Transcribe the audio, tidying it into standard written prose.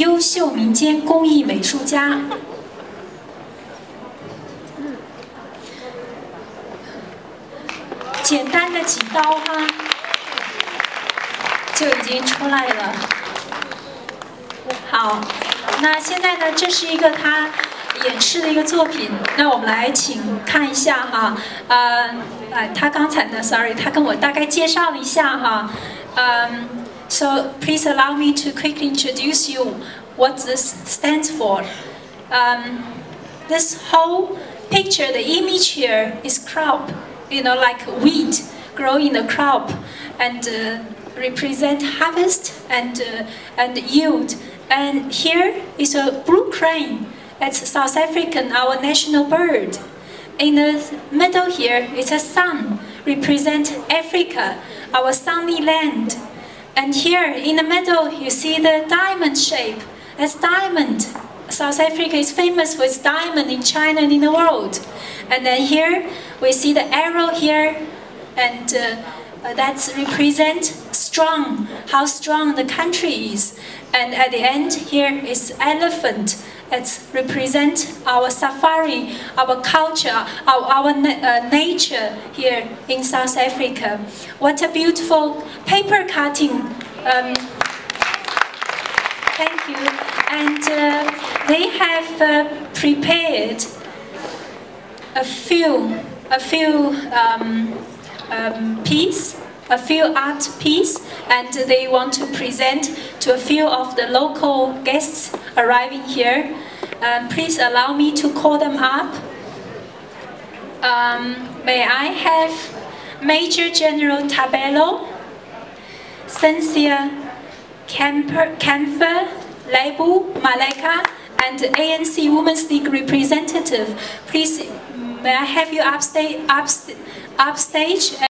优秀民间工艺美术家。简单的几刀哈，就已经出来了。好，那现在呢，这是一个他演示的一个作品。那我们来请看一下哈，他刚才呢 ，sorry， 他跟我大概介绍了一下哈。So please allow me to quickly introduce you what this stands for. This whole picture, the image here is crop, you know, like wheat growing the crop, and represent harvest and yield. And here is a blue crane. It's South African, our national bird. In the middle here is a sun, represent Africa, our sunny land. And here in the middle, you see the diamond shape. That's diamond. South Africa is famous for its diamond in China and in the world. And then here, we see the arrow here, and that represents strong, how strong the country is. And at the end, here is elephant. That represents our safari, our culture, our nature here in South Africa. What a beautiful paper cutting. Thank you. And they have prepared a few art piece, and they want to present to a few of the local guests arriving here. Please allow me to call them up. May I have Major General Tabelo, Cynthia Kempfer, Lebu Maleka, and ANC Women's League representative. Please, may I have you upstage?